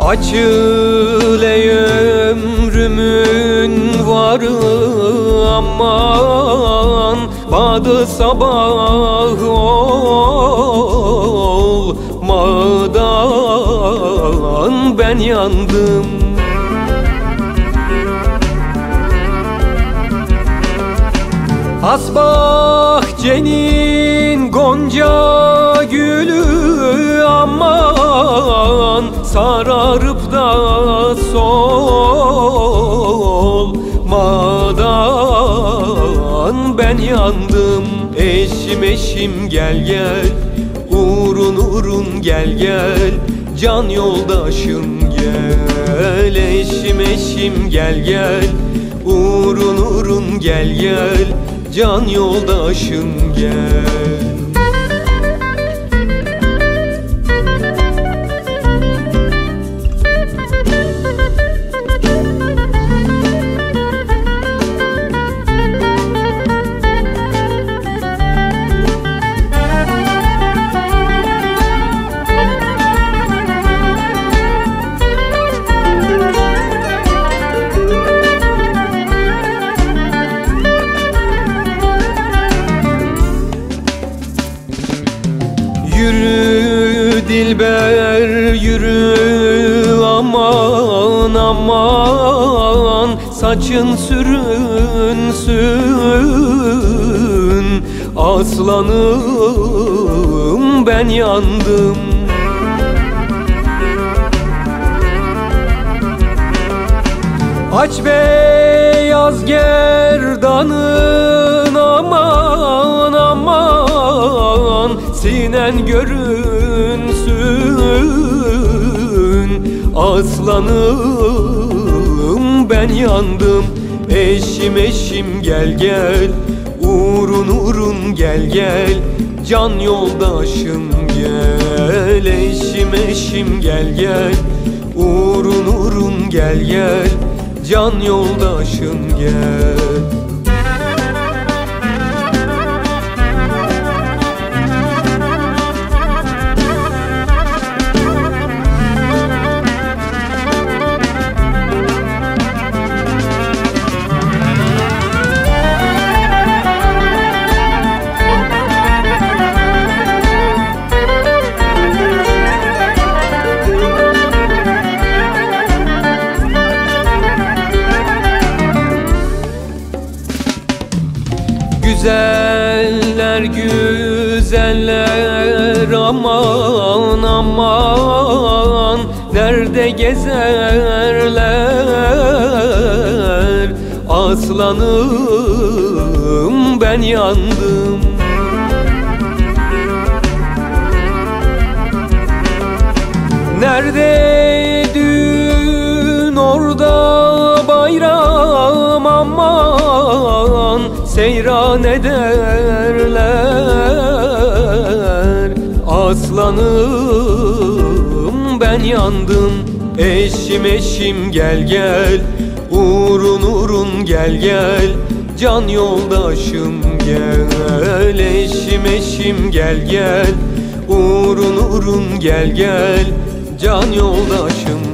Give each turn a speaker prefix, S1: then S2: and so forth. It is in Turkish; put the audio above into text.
S1: Açıl ey ömrümün varı aman, badı sabah olmadan ben yandım. Has bahçenin gonca gülü aman, sararıp da solmadan ben yandım. Eşim eşim gel gel, uğrun uğrun gel gel, can yoldaşım gel. Eşim eşim gel gel, uğrun uğrun gel gel, can yoldaşım gel. Yürü dilber yürü aman aman, saçın sürünsün aslanım ben yandım. Aç beyaz gerdanın aman aman, sinen görünsün aslanım ben yandım. Eşim eşim gel gel, uğrun uğrun gel gel, can yoldaşım gel. Eşim eşim gel gel, uğrun uğrun gel gel, can yoldaşım gel. Güzeller güzeller aman aman, nerede gezerler aslanım ben yandım. Nerede düğün orada bayram aman, seyran ederler aslanım ben yandım. Eşim eşim gel gel, uğrun uğrun gel gel, can yoldaşım gel. Eşim eşim gel gel, uğrun uğrun gel gel, can yoldaşım